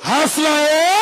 Hasla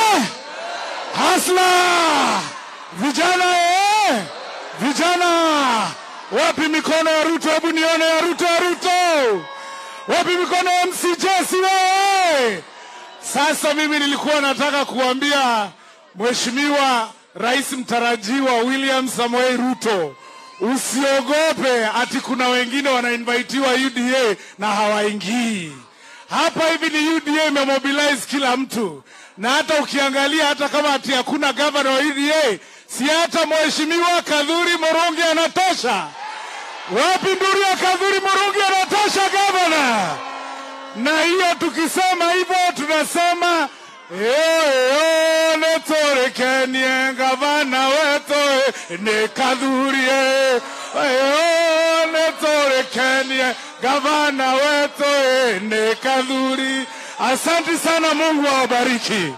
Hasla! Vijana vijana! Wapi mikono ya Ruto? Hebu nione ya Ruto! Wapi mikono ya MCJ wewe? Sasa mimi nilikuwa nataka kuambia Mheshimiwa Rais mtarajiwa William Samoei Ruto, usiogope ati kuna wengine wanainvitiwa UDA na hawaingii. Hapa hivi ni UDA imemobilize kila mtu. Na hata ukiangalia hata kama ati hakuna governor wa UDA, si hata Mheshimiwa Kadhuri Murungi anatosha. Wapi nduru ya Kadhuri Murungi anatosha governor? Na hiyo tukisema hivyo tunasema netore Kenya gavana wetu ne Kadhuri netore Kenya gavana wetu ne Kadhuri. Asante sana, Mungu awabariki.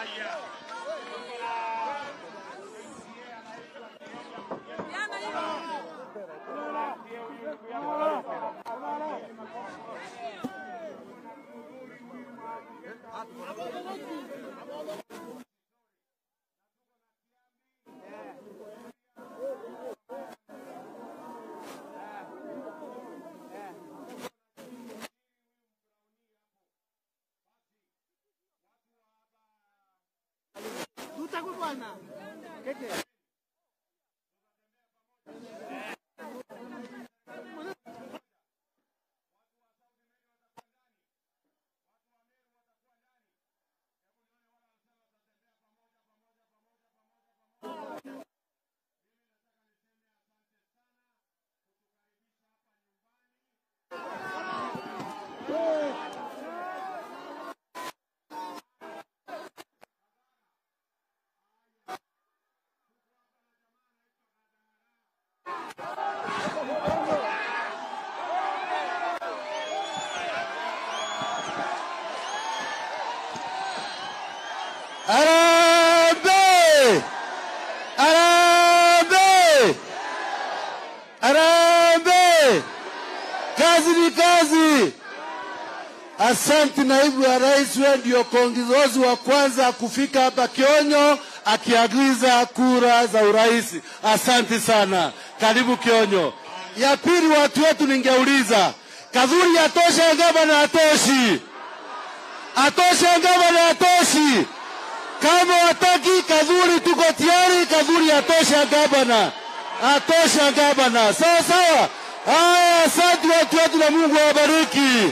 Arambe! Kazi ni kazi. Asante naibu ya rais, wewe ndio kiongozi wa kwanza kufika hapa Kionyo akiagiza kura za urais. Asante sana. Karibu Kionyo. Ya pili, watu wetu ningeuliza, Kadhuri atosha gavana atoshi? Atosha gavana atoshi? Kama wataki Kadhuri, tuko tayari. Kadhuri atosha gavana. Atosha gavana. Sawa sawa. Asante watu wetu na Mungu awabariki.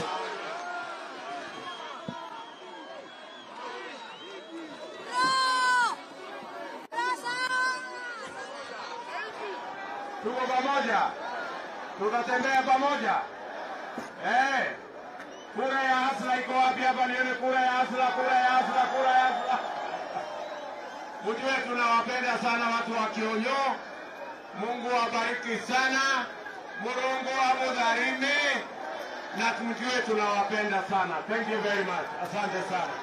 Tuko pamoja. Tutatembea pamoja. Kura ya Hasla iko wapi hapa? Nione kura ya Hasla, kura ya Hasla, kura ya Hasla. Mjue tunawapenda sana watu wa Kionyo. Mungu awabariki sana. Mungu amudharime. Na tumjue tunawapenda sana. Thank you very much. Asante sana.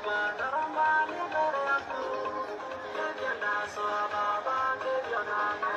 Baba,